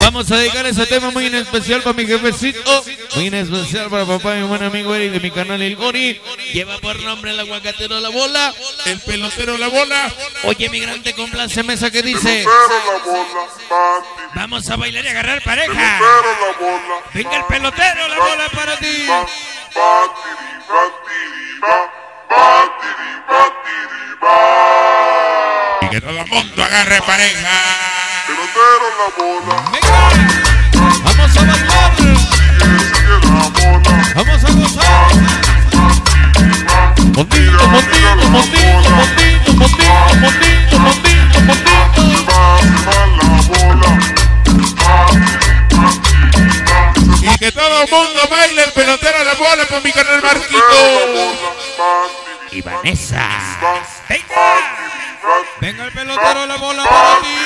Vamos a dedicar ese tema muy en especial para mi jefecito, muy en especial para papá y mi buen amigo Eric de mi canal El Gori. Lleva por nombre el aguacatero La Bola, el pelotero La Bola. Oye, migrante, compláceme esa que dice: vamos a bailar y agarrar pareja. Venga el pelotero La Bola para ti. Y que todo el mundo agarre pareja. Pelotero La Bola. Venga, vamos a bailar. Vamos a gozar. Montito, montito, montito, montito, montito, montito, montito, montito. Y que todo el mundo baile el pelotero La Bola con mi canal Marquito. Y Vanessa. Venga. Venga el pelotero La Bola para ti.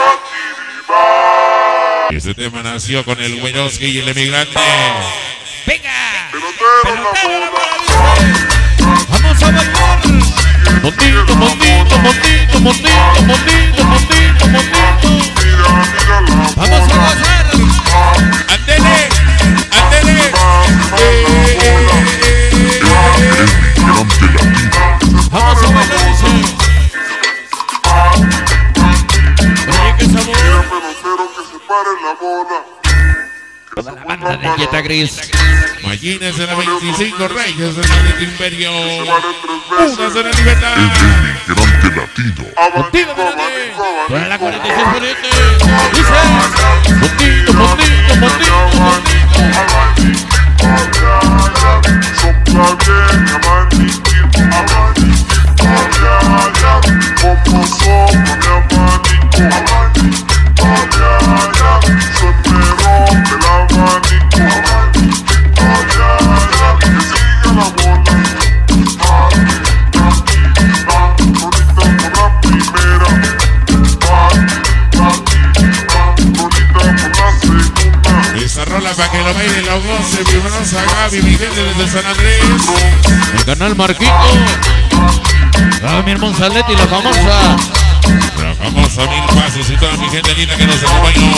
Y este tema nació con el Güeyoski y el emigrante. Venga. Pelotero La Bola dice: vamos a bailar. Montito, montito, montito, montito, montito, montito, montito. Vamos a gozar. Andele, andele. Vamos a bailar, dice. Oye, qué sabor. Toda la banda de Jetta Gris. Mallines de la 25, Reyes del maldito imperio. Una sola libertad. Emigrante latino. Contigo, grande. Para la 46 ponente. Dice: montito, montito, montito, montito. Esa rola para que lo bailen los goce. Bienvenidos a Gaby, mi gente desde San Andrés. El canal Marquito. A mi hermano Saletti, la famosa. La famosa Mil Pasos y toda mi gente linda que nos acompañó.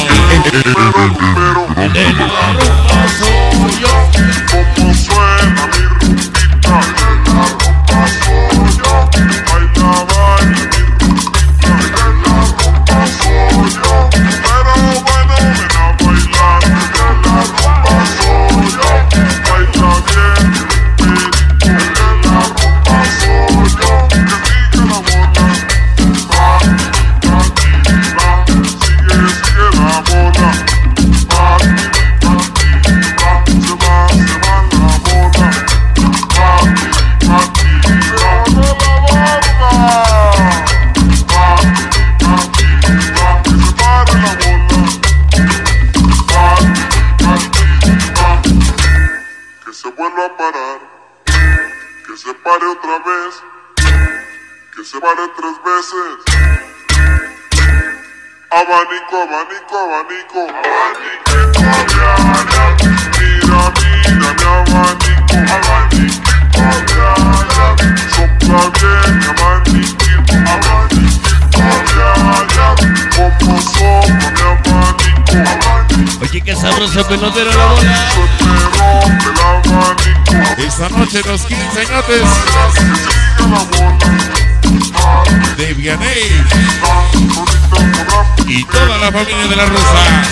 De la rumba soy yo. Como suena mi rumbita. De la rumba soy yo. Baila, baila mi rumbita. De la rumba soy yo. Pero bueno, ven a bailar. De la rumba soy yo. Baila bien mi rumbita. De la rumba soy yo. Que sigue la bola. Sigue la bola. Que se vuelva a parar, que se pare otra vez, que se pare 3 veces. Abanico, abanico, abanico, abanico, mira, mira mi abanico, abanico, sopla bien mi abanico, abanico, como sopla mi abanico, Oye, qué sabrosa pelotero La Bola. Esta noche los 15 añotes de Vianey y toda la familia de La Rosa.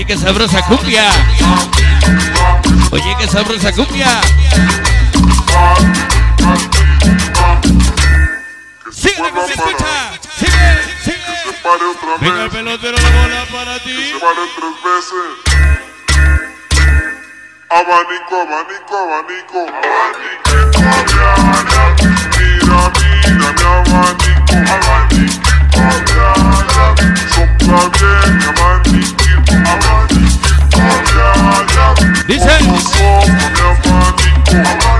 qué sabrosa cumbia. Oye, qué sabrosa cumbia. Sigue la que se escucha. Sigue, sigue. Venga el pelotero, la bola para ti. Que se pare 3 veces. Abanico, abanico, abanico. Mira, mira mi abanico. Abaniquito, sopla bien mi abaniquito. Abaniquito, dice. Sopla mi abanico.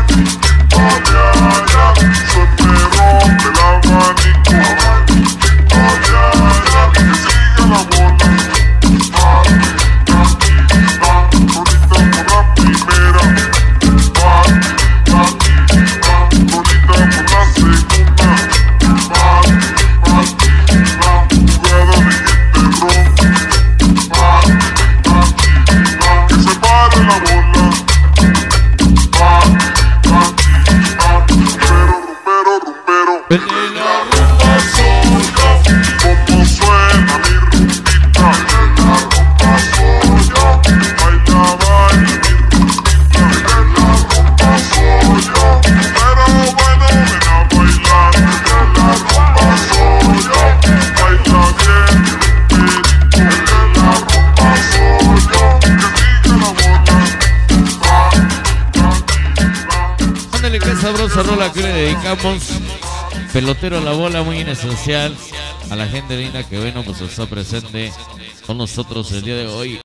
Se me rompe el abanico. Que siga la bola. Qué sabrosa rola que le dedicamos. Pelotero a la bola, muy esencial. A la gente linda que bueno, pues está presente con nosotros el día de hoy.